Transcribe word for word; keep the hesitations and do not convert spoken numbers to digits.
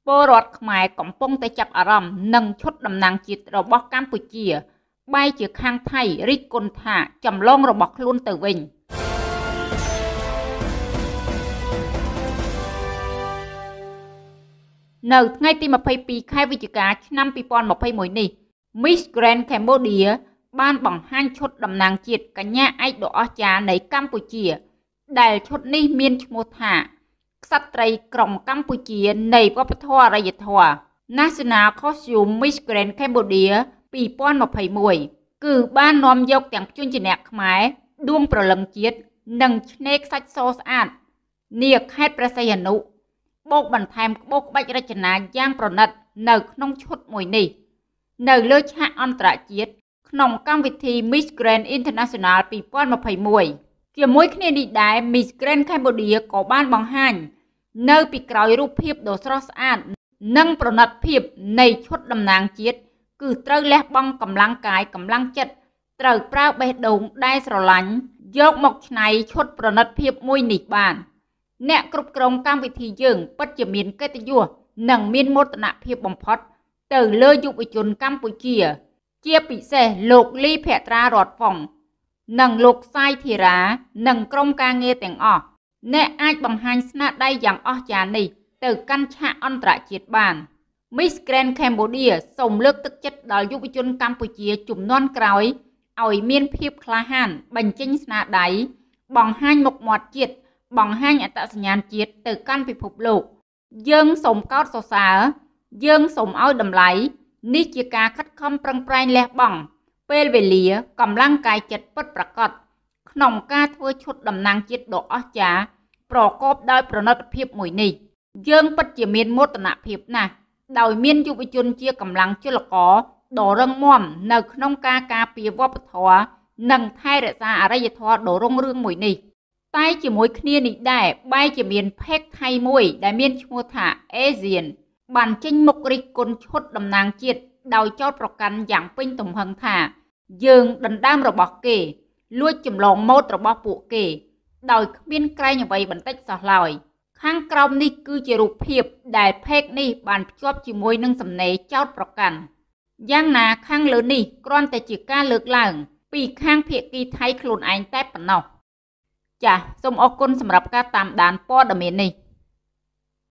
ពលរដ្ឋខ្មែរកំពុងតែចាប់អារម្មណ៍នឹងឈុតតំណាងជាតិរបស់កម្ពុជាបែរជាខាងថៃរិះគន់ថាចម្លងរបស់ខ្លួនទៅវិញនៅថ្ងៃទីម្ភៃពីរខែវិច្ឆិកាឆ្នាំពីរពាន់ម្ភៃមួយនេះ Miss Grand Cambodia បានបង្ហាញឈុតតំណាងជាតិកញ្ញាឯកដ៏អស្ចារ្យនៃកម្ពុជាដែលឈុតនេះមានឈ្មោះថាក្សត្រី ក្រុងកម្ពុជានៃវប្បធម៌អរិយធម៌ National Costume Miss Grand Cambodia ពីរពាន់ម្ភៃមួយ គឺបាននាំយកទាំងភ្ជួញជាអ្នកខ្មែរដួងព្រលឹងជាតិនិងឆ្នេរខ្សាច់សស្អាតនាខេត្តព្រះសីហនុបូកបន្ថែមក្បូរក្បាច់រចនាយ៉ាងប្រណិតនៅក្នុងឈុតមួយនេះនៅលើឆាកអន្តរជាតិក្នុងកម្មវិធី Miss Grand International ពីរពាន់ម្ភៃមួយជាមួយគ្នានេះដែរ Miss Grand Cambodia ក៏បានបង្ហាញនៅពីក្រោយរូបភាពដ៏ស្រស់ស្អាតនិងប្រណិតភាពនៃឈុតតំណាងជាតិគឺត្រូវលះបង់កម្លាំងកាយកម្លាំងចិត្តត្រូវប្រើបេះដូងដែលស្រឡាញ់យកមកច្នៃឈុតប្រណិតភាពមួយនេះបានអ្នកគ្រប់គ្រងកម្មវិធីយើងពិតជាមានកិត្តិយសនិងមានមោទនភាពបំផុតទៅលើយុវជនកម្ពុជាជាពិសេសលោកលីភត្រារតហ្វុងនិងលោកសាយធីរ៉ានិងក្រុមការងារទាំងអស់អ្នកអាចបង្ហាញស្នាដៃយ៉ាងអស្ចារ្យនេះទៅកាន់ឆាកអន្តរជាតិបាន Miss Grand Cambodia សូមលើកទឹកចិត្តដល់យុវជនកម្ពុជាជំនាន់ក្រោយឲ្យមានភាពក្លាហានបញ្ចេញស្នាដៃបង្ហាញមុខមាត់ជាតិបង្ហាញអត្តសញ្ញាណជាតិទៅកាន់ពិភពលោកយើងសូមកោតសរសើរយើងសូមឲ្យតម្លៃនេះជាការខិតខំប្រឹងប្រែងលះបង់ពេលវេលាកម្លាំងកាយចិត្តពិតប្រាកដក្នុងការធ្វើឈុតតំណាងជាតិដ៏អស្ចារ្យប្រកបដោយប្រណិតភាពមួយនេះយើងពិតជាមានមោទនភាពណាស់ដោយមានយុវជនជាកម្លាំងចលករដ៏រឹងមាំនៅក្នុងការការពារវប្បធម៌និងថែរក្សាអរិយធម៌ដ៏រុងរឿងមួយនេះតែជាមួយគ្នានេះដែរបែរជាមានភេកថៃមួយដែលមានឈ្មោះថា Asian បានចេញមុខរិះគន់ឈុតតំណាងជាតិដោយចោទប្រកាន់យ៉ាងពេញទំហឹងថាយើងដណ្ដើមរបស់គេលួចចម្លងម៉ូដរបស់ពួកគេដោយគ្មានក្រែងអ្វីបន្តិចសោះឡើយខាងក្រោមនេះគឺជារូបភាពដែលភេកនេះបានភ្ជាប់ជាមួយនឹងសំណេរចោទប្រកាន់យ៉ាងណាខាងលើនេះគ្រាន់តែជាការលើកឡើងពីខាងភាគីថៃខ្លួនឯងតែប៉ុណ្ណោះចាសសូមអរគុណសម្រាប់ការតាមដានព័ត៌មាននេះ